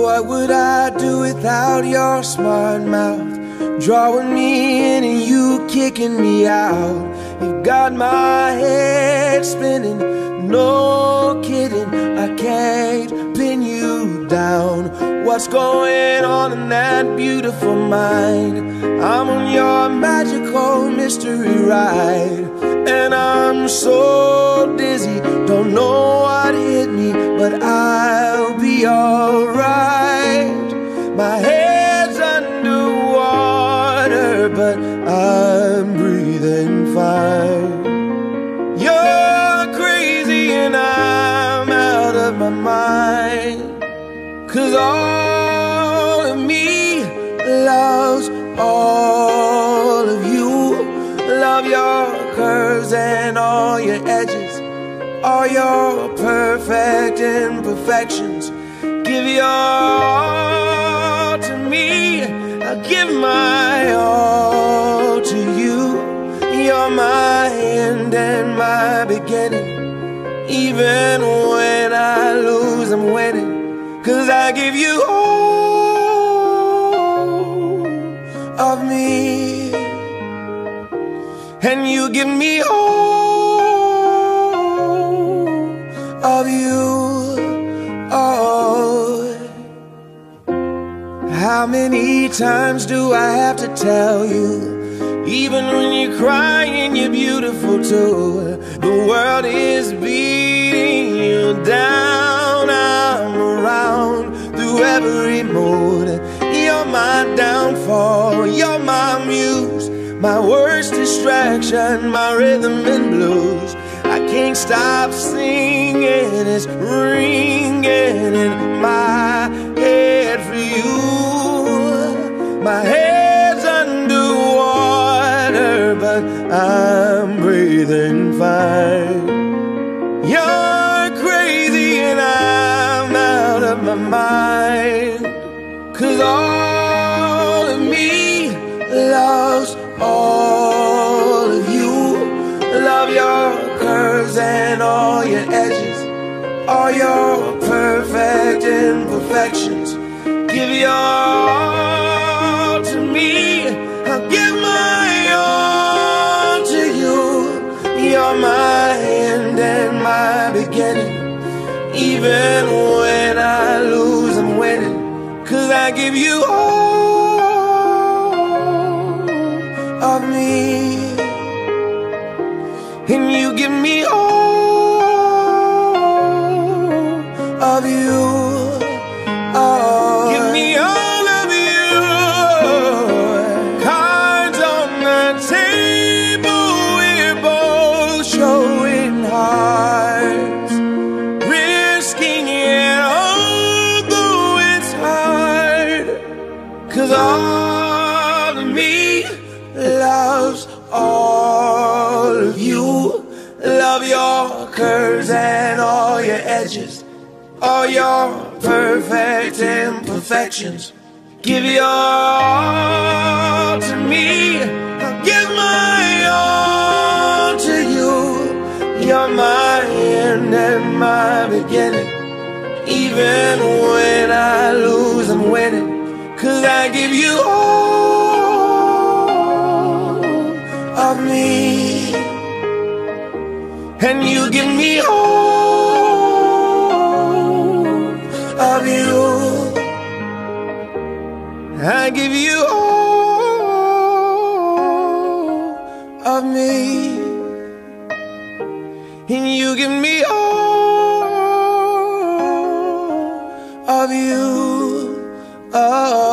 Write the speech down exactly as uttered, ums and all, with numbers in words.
What would I do without your smart mouth, drawing me in and you kicking me out? You got my head spinning, no kidding, I can't pin you down. What's going on in that beautiful mind? I'm on your magical mystery ride, and I'm so dizzy, don't know what hit me, but I'll be alright. My head's underwater, but I'm breathing fine. You're crazy and I'm out of my mind, 'cause all of me loves all of you. Love your curves and all your edges, all your perfect imperfections. Give your all to me, I'll give my all to you. You're my end and my beginning. Even when I lose, I'm winning, 'cause I give you all of me, and you give me all of you. Oh, how many times do I have to tell you, even when you're crying, you're beautiful too. The world is beating you down, I'm around through every mood. You're my downfall, you're my muse, my worst distraction, my rhythm and blues. I can't stop singing, it's ringing in my head for you. My head's underwater, but I'm breathing fine. You're crazy and I'm out of my mind, 'cause all of me loves all of you. Love your curves and all your edges, all your perfect imperfections. Give your all to me, I'll give my all to you. You're my end and my beginning. Even when I lose, I'm winning, 'cause I give you all of me, and you give me all of you. Oh, give me all of you. Cards on the table, we're both showing hearts, risking it although it's hard, 'cause all of me loves all of you. Love your curves and all your edges, all your perfect imperfections. Give your all to me, I'll give my all to you. You're my end and my beginning. Even when I lose, I'm winning, 'cause I give you all of me, and you give me all of you. I give you all of me, and you give me all of you. Oh.